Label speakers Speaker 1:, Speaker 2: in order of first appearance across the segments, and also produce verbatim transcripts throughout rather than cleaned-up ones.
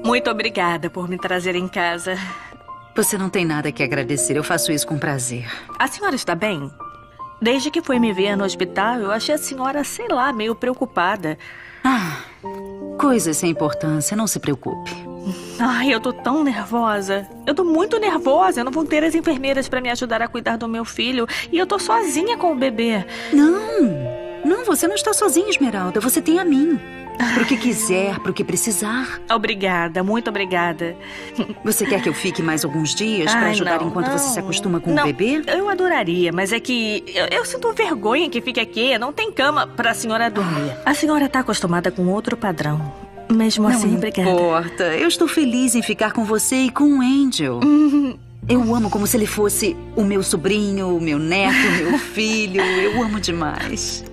Speaker 1: Muito obrigada por me trazer em casa.
Speaker 2: Você não tem nada que agradecer. Eu faço isso com prazer.
Speaker 1: A senhora está bem? Desde que foi me ver no hospital, eu achei a senhora, sei lá, meio preocupada.
Speaker 2: Ah, coisas sem importância. Não se preocupe.
Speaker 1: Ai, eu tô tão nervosa. Eu tô muito nervosa. Eu não vou ter as enfermeiras pra me ajudar a cuidar do meu filho. E eu tô sozinha com o bebê.
Speaker 2: Não, não, você não está sozinha, Esmeralda. Você tem a mim. Pro que quiser, pro que precisar.
Speaker 1: Obrigada, muito obrigada.
Speaker 2: Você quer que eu fique mais alguns dias pra
Speaker 1: Ai,
Speaker 2: ajudar
Speaker 1: não,
Speaker 2: enquanto
Speaker 1: não,
Speaker 2: você se acostuma com
Speaker 1: não,
Speaker 2: o bebê?
Speaker 1: Eu adoraria, mas é que eu, eu sinto vergonha que fique aqui. Não tem cama pra senhora dormir. A senhora tá acostumada com outro padrão. Mesmo assim,
Speaker 2: Não
Speaker 1: obrigada.
Speaker 2: importa. Eu estou feliz em ficar com você e com o Angel.
Speaker 1: Uhum.
Speaker 2: Eu o amo como se ele fosse o meu sobrinho, o meu neto, o meu filho. Eu amo demais.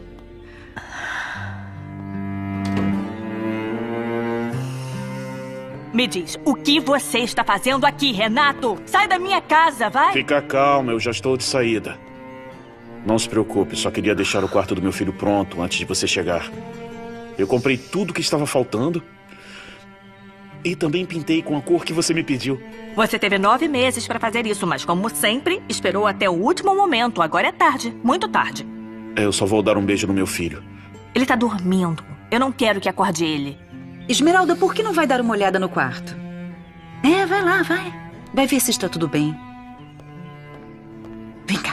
Speaker 1: Me diz, o que você está fazendo aqui, Renato? Sai da minha casa, vai!
Speaker 3: Fica calma, eu já estou de saída. Não se preocupe, só queria deixar o quarto do meu filho pronto antes de você chegar. Eu comprei tudo que estava faltando e também pintei com a cor que você me pediu.
Speaker 1: Você teve nove meses para fazer isso, mas como sempre, esperou até o último momento. Agora é tarde, muito tarde.
Speaker 3: Eu só vou dar um beijo no meu filho.
Speaker 1: Ele tá dormindo. Eu não quero que acorde ele.
Speaker 2: Esmeralda, por que não vai dar uma olhada no quarto? É, vai lá, vai. Vai ver se está tudo bem. Vem cá.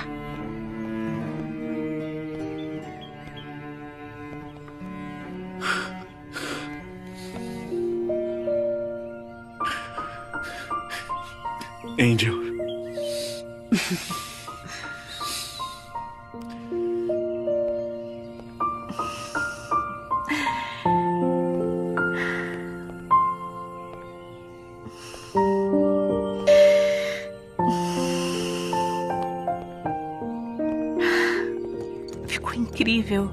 Speaker 3: Angel.
Speaker 1: Ficou incrível.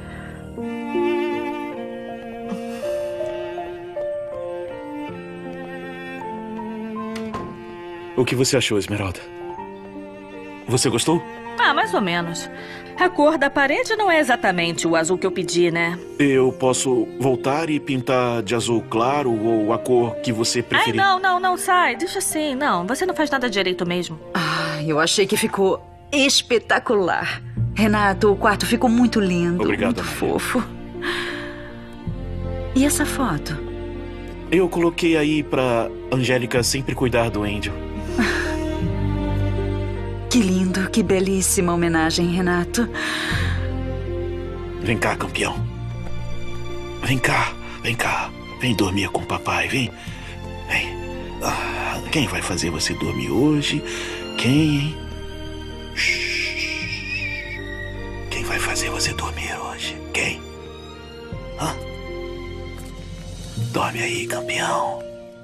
Speaker 3: O que você achou, Esmeralda? Você gostou?
Speaker 1: Ah, mais ou menos. A cor da parede não é exatamente o azul que eu pedi, né?
Speaker 3: Eu posso voltar e pintar de azul claro ou a cor que você preferir?
Speaker 1: Ai, não, não, não, sai. Deixa assim. Não, você não faz nada direito mesmo.
Speaker 2: Ah, eu achei que ficou espetacular. Renato, o quarto ficou muito lindo.
Speaker 3: Obrigado,
Speaker 2: muito
Speaker 3: Maria.
Speaker 2: fofo. E essa foto?
Speaker 3: Eu coloquei aí pra Angélica sempre cuidar do Angel.
Speaker 2: Que lindo, que belíssima homenagem, Renato.
Speaker 3: Vem cá, campeão. Vem cá, vem cá. Vem dormir com o papai, vem. Vem. Ah, quem vai fazer você dormir hoje? Quem, hein? Shhh. Quem vai fazer você dormir hoje? Quem? Hã? Dorme aí, campeão.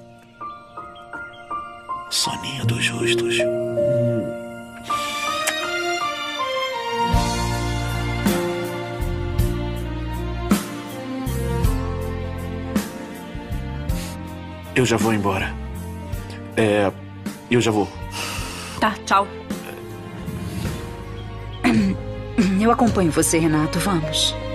Speaker 3: Soninho dos justos. Hum. Eu já vou embora. É... Eu já vou.
Speaker 1: Tá, tchau.
Speaker 2: Eu acompanho você, Renato. Vamos.